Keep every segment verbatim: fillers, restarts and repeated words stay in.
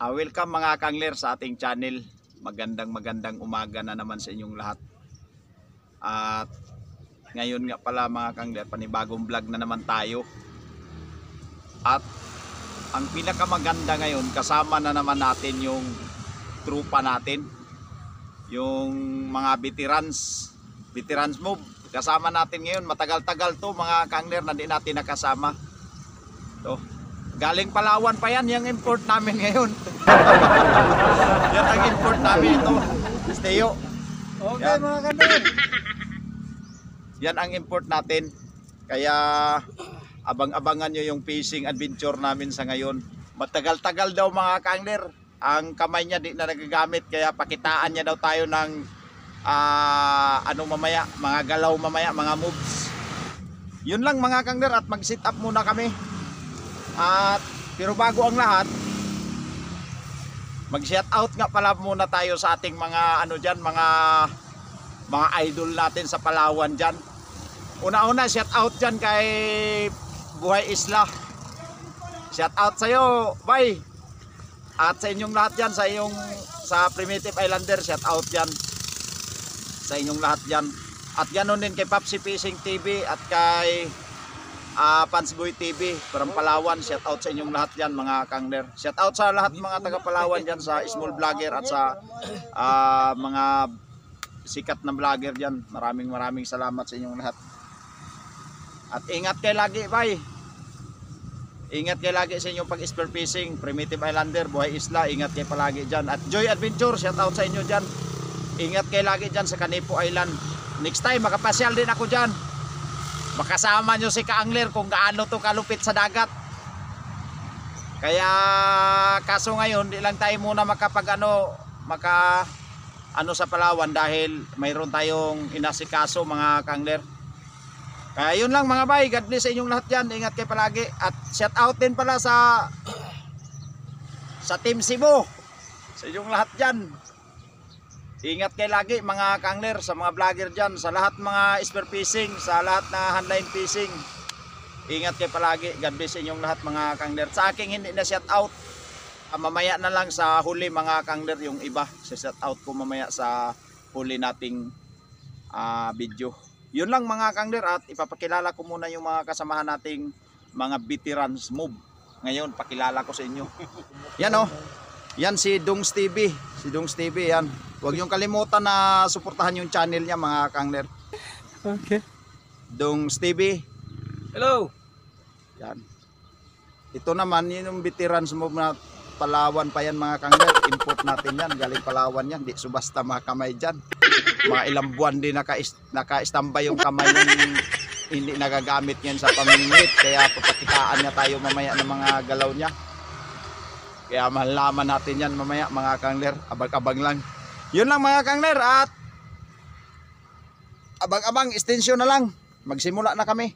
Uh, welcome mga kangler sa ating channel. Magandang magandang umaga na naman sa inyong lahat. At ngayon nga pala mga kangler, panibagong vlog na naman tayo. At ang pinakamaganda ngayon, kasama na naman natin yung trupa natin. Yung mga veterans, veterans move. Kasama natin ngayon, matagal-tagal to mga kangler na di natin nakasama. To. Galing Palawan pa yan, yung import namin ngayon. Yan ang import namin ito. Steo. Okay Yan. mga kandil. Yan ang import natin. Kaya abang-abangan nyo yung fishing adventure namin sa ngayon. Matagal-tagal daw mga kangler. Ang kamay niya di na nagagamit. Kaya pakitaan niya daw tayo ng uh, ano mamaya, mga galaw mamaya, mga moves. Yun lang mga kangler, at mag-sit up muna kami. At pero bago ang lahat, mag-shout out nga pala muna tayo sa ating mga ano diyan, mga mga idol natin sa Palawan diyan. Una-una shout out diyan kay Buhay Isla. Shout out sa iyo, bye. At sa inyong lahat diyan, sa iyong sa Primitive Islander, shout out diyan. Sa inyong lahat diyan. At ganoon din kay Papsi Fishing T V at kay Uh, Pansboy T V from Palawan. Shout out sa inyong lahat dyan mga kangler. Shout out sa lahat mga taga Palawan dyan, sa small vlogger at sa uh, mga sikat na vlogger dyan. Maraming maraming salamat sa inyong lahat. At ingat kayo lagi, bye. Ingat kayo lagi sa inyong pag-spear fishing. Primitive Islander, Buhay Isla, ingat kayo palagi dyan. At Joy Adventure, shout out sa inyo dyan. Ingat kayo lagi dyan sa Canipo Island. Next time makapasyal din ako dyan. Makasama nyo si Kaangler kung gaano to kalupit sa dagat. Kaya kaso ngayon di lang tayo muna makapag ano, maka ano sa Palawan dahil mayroon tayong inasikaso mga Kaangler. Kaya yun lang mga bay, God bless sa inyong lahat dyan. Ingat kayo palagi. At shout out din pala sa sa Team Cebu, sa inyong lahat dyan. Ingat kayo lagi mga kangler, sa mga vlogger dyan, sa lahat mga spear fishing, sa lahat na handline fishing. Ingat kayo palagi. God bless inyong lahat mga kangler. Sa aking hindi na shout out, uh, mamaya na lang sa huli mga kangler yung iba. Sa shout out ko mamaya sa huli nating uh, video. Yun lang mga kangler, at ipapakilala ko muna yung mga kasamahan nating mga veterans move. Ngayon pakilala ko sa inyo. Yan o. Oh. Yan si Dongs T V. Si Dongs T V yan. Huwag niyong kalimutan na suportahan yung channel niya mga kangler. Okay. Dongs T V. Hello. Yan. Ito naman yun yung veterans mo na Palawan pa yan mga kangler. Import natin yan. Galing Palawan yan. Di subasta mga kamay dyan. Mga ilang buwan din naka-standby yung kamay yung hindi nagagamit yan sa pamimit. Kaya papakitaan niya tayo mamaya ng mga galaw niya. Kaya malaman natin yan mamaya mga kangler. Abang-abang lang. Yun lang mga kangler, at abang-abang, extension na lang. Magsimula na kami.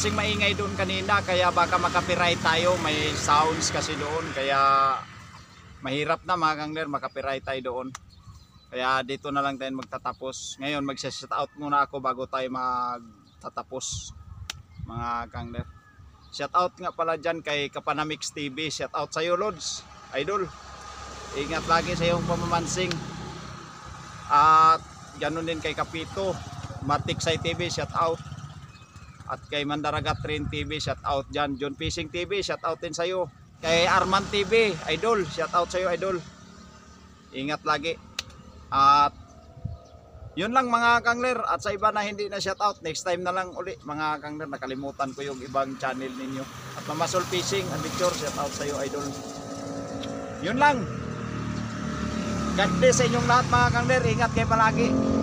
kasing maingay doon kanina, kaya baka makapiright tayo. May sounds kasi doon, kaya mahirap na mga kangler, makapiright tayo doon. Kaya dito na lang tayo magtatapos. Ngayon magsa-shout out muna ako bago tayo magtatapos mga kangler. Shout out nga pala dyan kay Kapanamix T V. Shout out sa iyo Lods, idol. Ingat lagi sa iyong pamamansing. At ganoon din kay Kapito Matiksay T V, shout out. At kay Mandaragat Train T V, shout out dyan. John Fishing T V, shout out din sa iyo. Kay Arman T V, idol, shout out sa iyo idol. Ingat lagi. At yun lang mga kangler. At sa iba na hindi na shout out, next time na lang uli mga kangler. Nakalimutan ko yung ibang channel ninyo. At Mamasol Fishing Adventure, shout out sa iyo idol. Yun lang. God bless sa inyong lahat mga kangler. Ingat kayo palagi.